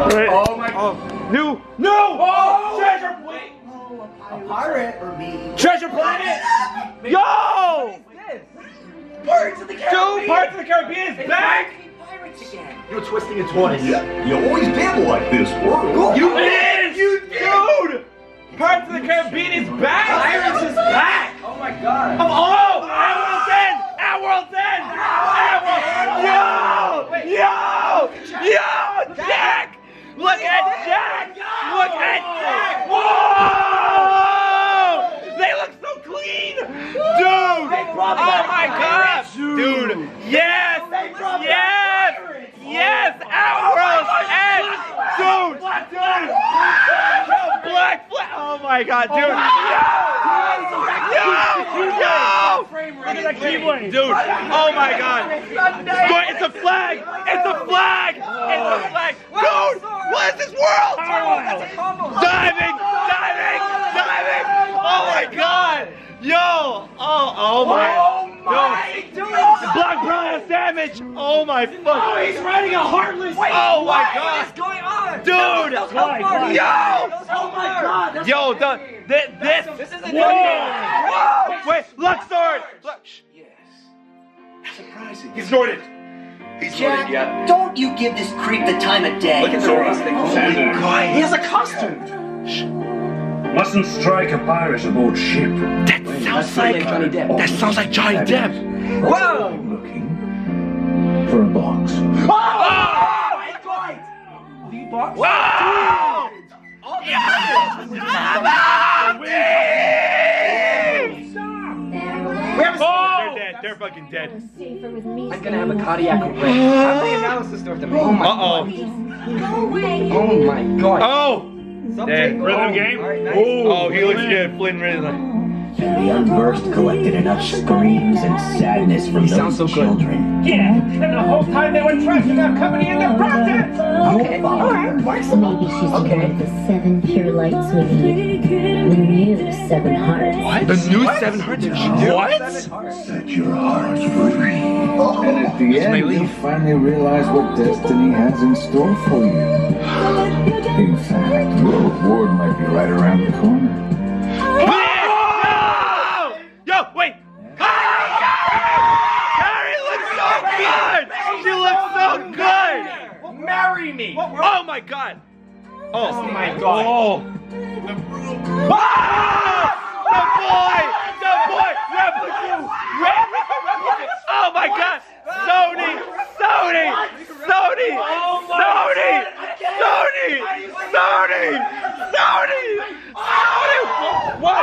Oh my. No! Oh! Treasure! Wait. A pirate or me? Treasure Planet! Yo! Pirates of the Caribbean! Dude, Pirates of the Caribbean is back! Pirates again. You're twisting its waters. You always did like this world. You did! You dude! Pirates of the Caribbean is back! Pirates is back! Oh my god. Oh! Our World's End! Our World's End! Yo! Jack! Look at Jack! Look at Jack! Whoa! They look so clean! Dude! Oh my god! Dude! Yes! Yes! Yes! Our World's End! Dude! Black flag! Oh my god, dude! Yo! Look at that keyblade! Dude! Oh my god! It's a flag! It's a flag! It's a flag! Dude! What is this world? Diving! Diving! Diving! Oh my god! Yo! Oh my! Black Brian Savage! Oh my fuck! Oh, he's riding a heartless! Oh my god! What is going on? Dude! Yo! Oh my god! Yo, this isn't Whoa! Wait, look, sword! Look. Yes. Surprising. He's snorted. He's Jack, snorted yet. don't you give this creep the time of day. Look at the rust. He has a costume! Mustn't strike a pirate aboard ship. That sounds like Johnny Depp. Whoa! I'm looking for a box. Oh! My god! V-Box? Wow! They're fucking dead. I'm gonna have a cardiac arrest. How's the analysis start to make? Oh my god. Oh my god. Oh! Dead. Rhythm game? Alright, nice. Oh, he looks good. Flynn really like. The unversed collected enough screams and sadness from those children. Yeah, and the whole time they were trashing our company in their process! Okay, alright. So maybe she's one of the 7 pure lights we need. The new 7 hearts. What? The new 7 hearts? What? Set your heart free. And at the end, you'll finally realize what destiny has in store for you. In fact, your reward might be right around the corner. Yo, wait! Carrie looks so good! She looks so good! Marry me! Oh my god! Oh my god! Oh! The boy! Replica! Oh my god! Sony! What?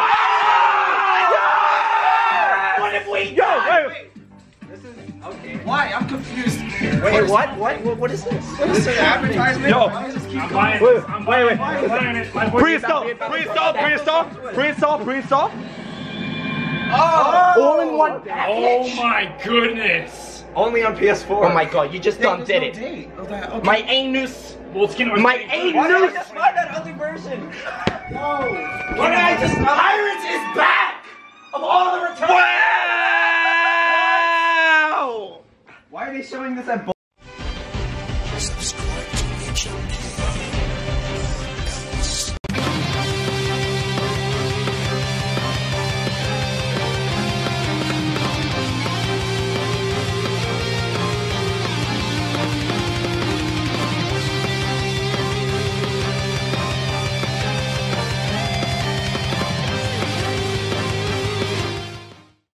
What have we Yo, done? wait. This is okay. Why? I'm confused. Wait, what? What is this? What is this advertisement? Yo. Why does this keep I'm going? buying this. I'm buying it. Wait. I'm buying it. My voice is Pre-install. Oh, all in one package. Oh my goodness. Only on PS4. Oh my god, you just done did it. My anus. Moleskin or Why did I just buy that other version? Whoa. What did I just buy? Pirates is back!